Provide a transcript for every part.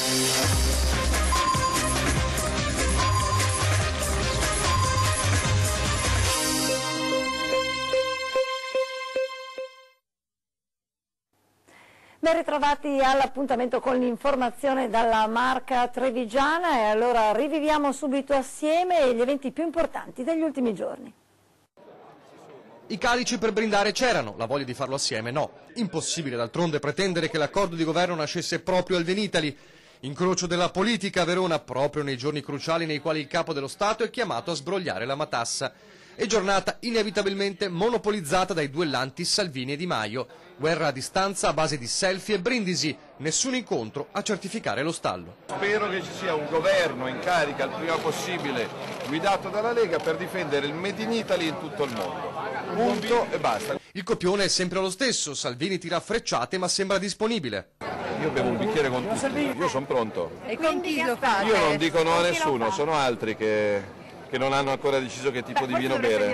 Ben ritrovati all'appuntamento con l'informazione dalla Marca Trevigiana e allora riviviamo subito assieme gli eventi più importanti degli ultimi giorni. I calici per brindare c'erano, la voglia di farlo assieme no. Impossibile d'altronde pretendere che l'accordo di governo nascesse proprio al Denitali. Incrocio della politica a Verona proprio nei giorni cruciali nei quali il capo dello Stato è chiamato a sbrogliare la matassa. E giornata inevitabilmente monopolizzata dai duellanti Salvini e Di Maio. Guerra a distanza a base di selfie e brindisi, nessun incontro a certificare lo stallo. Spero che ci sia un governo in carica il prima possibile, guidato dalla Lega, per difendere il Made in Italy in tutto il mondo. Punto e basta. Il copione è sempre lo stesso, Salvini tira frecciate ma sembra disponibile. Io bevo un bicchiere con tutti, io sono pronto. E con chi lo fate? Io non dico no a nessuno, sono altri che non hanno ancora deciso che tipo di vino bere.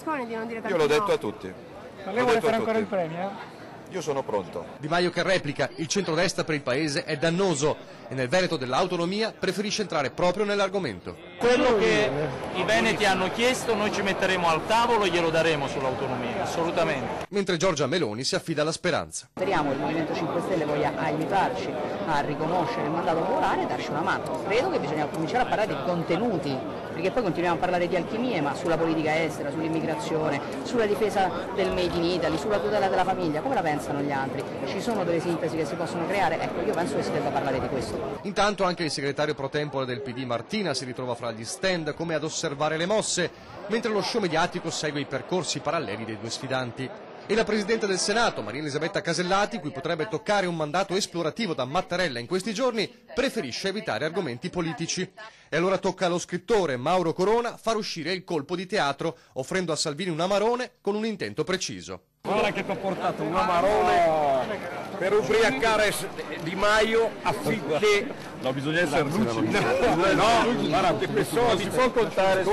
Io l'ho detto a tutti. Ma lei vuole fare ancora il premio? Io sono pronto. Di Maio che replica, il centrodestra per il paese è dannoso e nel Veneto dell'autonomia preferisce entrare proprio nell'argomento. Quello che i veneti hanno chiesto noi ci metteremo al tavolo e glielo daremo sull'autonomia, assolutamente. Mentre Giorgia Meloni si affida alla speranza. Speriamo che il Movimento 5 Stelle voglia aiutarci a riconoscere il mandato popolare e darci una mano. Credo che bisogna cominciare a parlare di contenuti, perché poi continuiamo a parlare di alchimie, ma sulla politica estera, sull'immigrazione, sulla difesa del Made in Italy, sulla tutela della famiglia, come la pensano gli altri? Ci sono delle sintesi che si possono creare? Ecco, io penso che si debba parlare di questo. Intanto anche il segretario pro tempore del PD Martina si ritrova fra gli stand come ad osservare le mosse, mentre lo show mediatico segue i percorsi paralleli dei due sfidanti. E la Presidente del Senato, Maria Elisabetta Casellati, cui potrebbe toccare un mandato esplorativo da Mattarella in questi giorni, preferisce evitare argomenti politici. E allora tocca allo scrittore Mauro Corona far uscire il colpo di teatro, offrendo a Salvini un amarone con un intento preciso. Guarda che ti ho portato un amarone per ubriacare Di Maio affinché... No, bisogna essere lucidi. No, guarda, Pessoa si può contare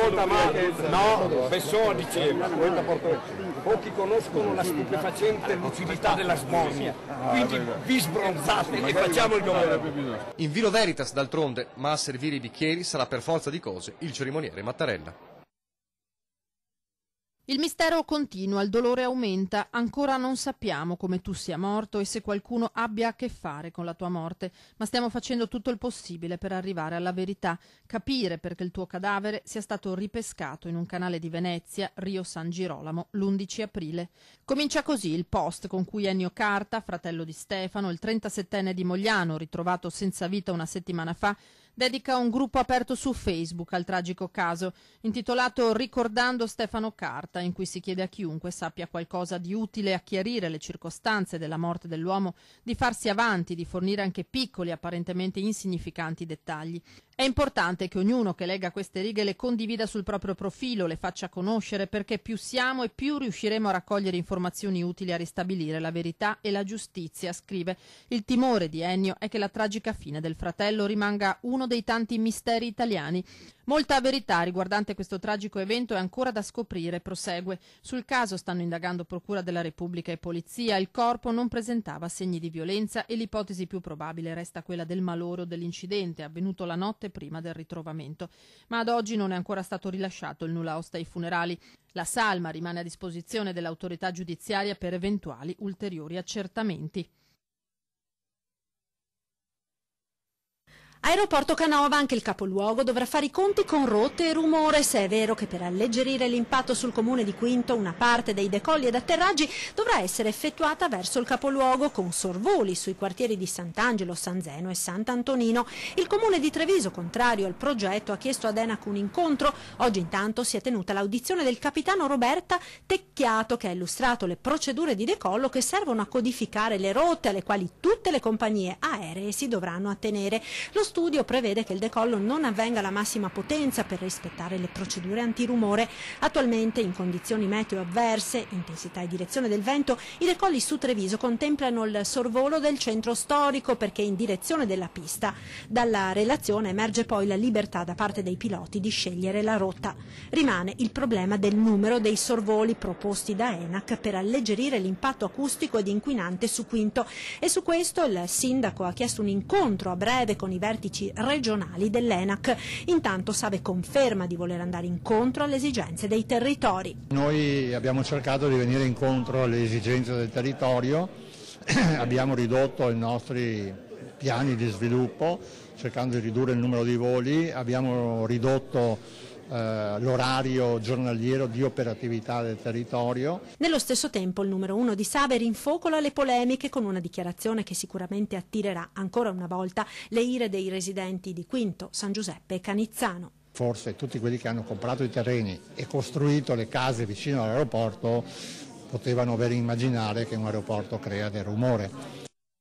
no, Pessoa diceva, pochi conoscono la stupefacente lucidità della smorfia, quindi vi sbronzate e facciamo il governo. In vino veritas d'altronde, ma a servire i bicchieri sarà per forza di cose il cerimoniere Mattarella. Il mistero continua, il dolore aumenta, ancora non sappiamo come tu sia morto e se qualcuno abbia a che fare con la tua morte, ma stiamo facendo tutto il possibile per arrivare alla verità, capire perché il tuo cadavere sia stato ripescato in un canale di Venezia, Rio San Girolamo, l'11 aprile. Comincia così il post con cui Ennio Carta, fratello di Stefano, il 37enne di Mogliano, ritrovato senza vita una settimana fa, dedica un gruppo aperto su Facebook al tragico caso, intitolato Ricordando Stefano Carta, in cui si chiede a chiunque sappia qualcosa di utile a chiarire le circostanze della morte dell'uomo di farsi avanti, di fornire anche piccoli, apparentemente insignificanti dettagli. È importante che ognuno che legga queste righe le condivida sul proprio profilo, le faccia conoscere, perché più siamo e più riusciremo a raccogliere informazioni utili a ristabilire la verità e la giustizia, scrive. Il timore di Ennio è che la tragica fine del fratello rimanga uno dei tanti misteri italiani. Molta verità riguardante questo tragico evento è ancora da scoprire, prosegue. Sul caso stanno indagando Procura della Repubblica e Polizia, il corpo non presentava segni di violenza e l'ipotesi più probabile resta quella del malore o dell'incidente avvenuto la notte prima del ritrovamento. Ma ad oggi non è ancora stato rilasciato il nulla osta ai funerali. La salma rimane a disposizione dell'autorità giudiziaria per eventuali ulteriori accertamenti. Aeroporto Canova, anche il capoluogo, dovrà fare i conti con rotte e rumore, se è vero che per alleggerire l'impatto sul comune di Quinto una parte dei decolli ed atterraggi dovrà essere effettuata verso il capoluogo con sorvoli sui quartieri di Sant'Angelo, San Zeno e Sant'Antonino. Il comune di Treviso, contrario al progetto, ha chiesto ad ENAC un incontro. Oggi intanto si è tenuta l'audizione del capitano Roberta Tecchiato, che ha illustrato le procedure di decollo che servono a codificare le rotte alle quali tutte le compagnie aeree si dovranno attenere. Lo studio prevede che il decollo non avvenga alla massima potenza per rispettare le procedure antirumore. Attualmente, in condizioni meteo avverse, intensità e direzione del vento, i decolli su Treviso contemplano il sorvolo del centro storico perché in direzione della pista. Dalla relazione emerge poi la libertà da parte dei piloti di scegliere la rotta. Rimane il problema del numero dei sorvoli proposti da ENAC per alleggerire l'impatto acustico ed inquinante su Quinto, e su questo il sindaco ha chiesto un incontro a breve con i vertici regionali dell'ENAC. Intanto Save conferma di voler andare incontro alle esigenze dei territori. Noi abbiamo cercato di venire incontro alle esigenze del territorio, abbiamo ridotto i nostri piani di sviluppo cercando di ridurre il numero di voli, abbiamo ridotto l'orario giornaliero di operatività del territorio. Nello stesso tempo il numero 1 di Save rinfocola le polemiche con una dichiarazione che sicuramente attirerà ancora una volta le ire dei residenti di Quinto, San Giuseppe e Canizzano. Forse tutti quelli che hanno comprato i terreni e costruito le case vicino all'aeroporto potevano ben immaginare che un aeroporto crea del rumore.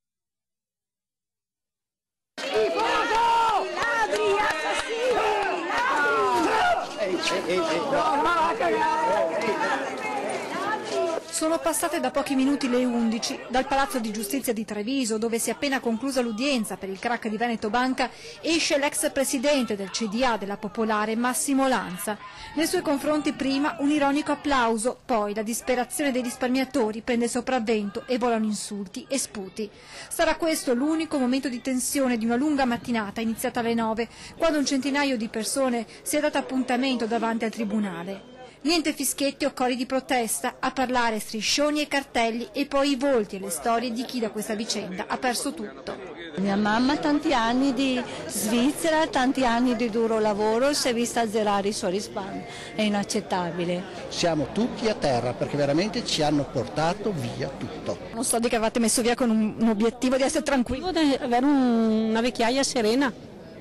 Sono passate da pochi minuti le 11. Dal Palazzo di Giustizia di Treviso, dove si è appena conclusa l'udienza per il crack di Veneto Banca, esce l'ex presidente del CDA della Popolare, Massimo Lanza. Nei suoi confronti prima un ironico applauso, poi la disperazione dei risparmiatori prende sopravvento e volano insulti e sputi. Sarà questo l'unico momento di tensione di una lunga mattinata iniziata alle 9, quando un centinaio di persone si è dato appuntamento davanti al tribunale. Niente fischietti o cori di protesta, a parlare striscioni e cartelli e poi i volti e le storie di chi da questa vicenda ha perso tutto. Mia mamma tanti anni di Svizzera, tanti anni di duro lavoro, si è vista azzerare i suoi risparmi, è inaccettabile. Siamo tutti a terra perché veramente ci hanno portato via tutto. Non so di che avete messo via con un obiettivo di essere tranquilli. Di avere una vecchiaia serena.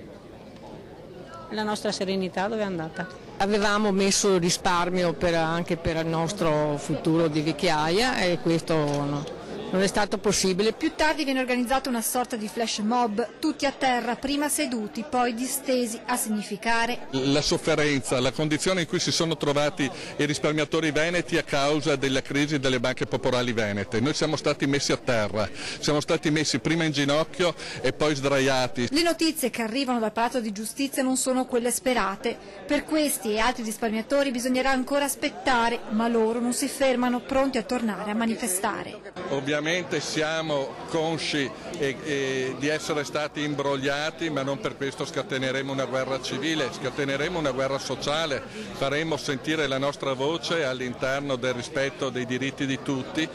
La nostra serenità dove è andata? Avevamo messo risparmio anche per il nostro futuro di vecchiaia e questo non è stato possibile. Più tardi viene organizzata una sorta di flash mob, tutti a terra, prima seduti, poi distesi, a significare la sofferenza, la condizione in cui si sono trovati i risparmiatori veneti a causa della crisi delle banche popolari venete. Noi siamo stati messi a terra, siamo stati messi prima in ginocchio e poi sdraiati. Le notizie che arrivano dal Palazzo di Giustizia non sono quelle sperate. Per questi e altri risparmiatori bisognerà ancora aspettare, ma loro non si fermano, pronti a tornare a manifestare. Ovviamente siamo consci di essere stati imbrogliati, ma non per questo scateneremo una guerra civile, scateneremo una guerra sociale, faremo sentire la nostra voce all'interno del rispetto dei diritti di tutti.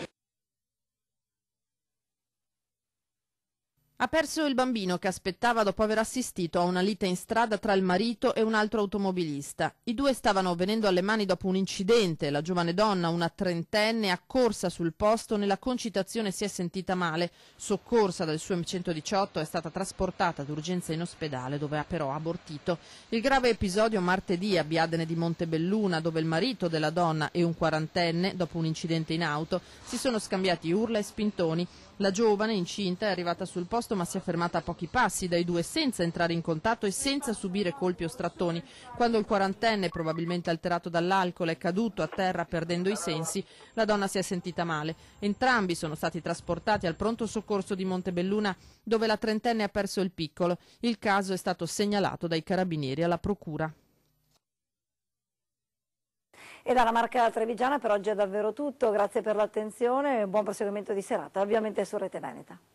Ha perso il bambino che aspettava dopo aver assistito a una lite in strada tra il marito e un altro automobilista. I due stavano venendo alle mani dopo un incidente. La giovane donna, una trentenne, accorsa sul posto, nella concitazione si è sentita male. Soccorsa dal suo 118 è stata trasportata d'urgenza in ospedale, dove ha però abortito. Il grave episodio martedì a Biadene di Montebelluna, dove il marito della donna e un quarantenne, dopo un incidente in auto, si sono scambiati urla e spintoni. La giovane, incinta, è arrivata sul posto ma si è fermata a pochi passi dai due senza entrare in contatto e senza subire colpi o strattoni. Quando il quarantenne, probabilmente alterato dall'alcol, è caduto a terra perdendo i sensi, la donna si è sentita male. Entrambi sono stati trasportati al pronto soccorso di Montebelluna, dove la trentenne ha perso il piccolo. Il caso è stato segnalato dai carabinieri alla procura. E dalla Marca Trevigiana per oggi è davvero tutto, grazie per l'attenzione e buon proseguimento di serata, ovviamente su Rete Veneta.